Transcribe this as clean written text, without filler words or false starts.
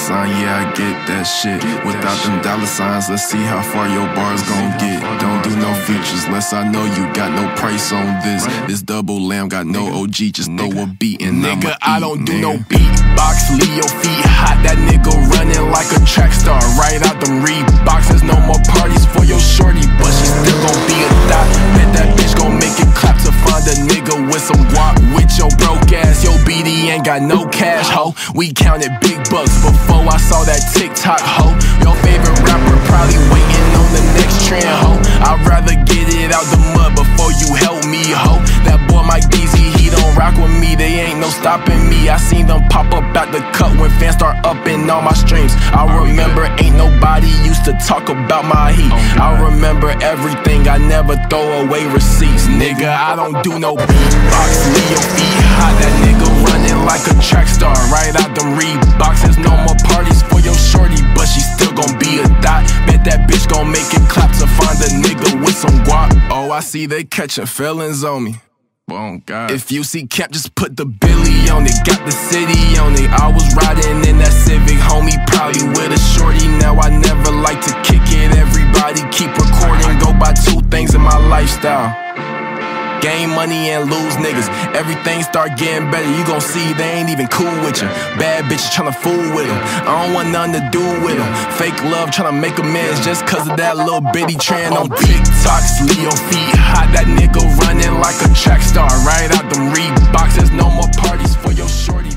sign, yeah, I get that shit. Without them dollar signs, let's see how far your bars gon' get. Don't do no features, less I know you got no price on this. This double lamb got no OG, just throw a beat and nigga, I don't do no beatbox. Leave your feet hot, that nigga running like a track star. Right out them Reeboks, there's no more parties for your shorty, but she still gon' be a thot. Bet that bitch gon' make it clap to find a nigga with some guap. With your broke ass, your BD ain't got no cash, ho. We counted big bucks before I saw that TikTok, ho. Your favorite rapper probably waiting on the next trend, ho. I'd rather get it out the mud before you help me, ho. That boy Mike DZ, he don't rock with me, they ain't no stopping me. I seen them pop up out the cut when fans start upping all my streams. I remember ain't nobody used to talk about my heat. I remember everything, I never throw away receipts. Nigga, I don't do no beatbox. Leave your feet hot, that nigga running like a track star. Right out them Reeboks, there's no more parties for your shorty, but she still gon' be a thot. Bet that bitch gon' make it clap to find a nigga with some guap. Oh, I see they catching feelings on me. Oh, God. If you see Cap, just put the Billy on it. Got the city on it. I was riding in that Civic, homie, probably with a shorty. Now I never like to kick it. Everybody keep recording. Go by two things in my lifestyle: gain money and lose niggas. Everything start getting better, you gon' see they ain't even cool with you. Bad bitches tryna fool with them, I don't want nothing to do with them. Fake love tryna make amends just cause of that little bitty trend on TikToks. Leave your feet hot, that nigga running like a track star. Right out them Reeboks, there's no more parties for your shorty.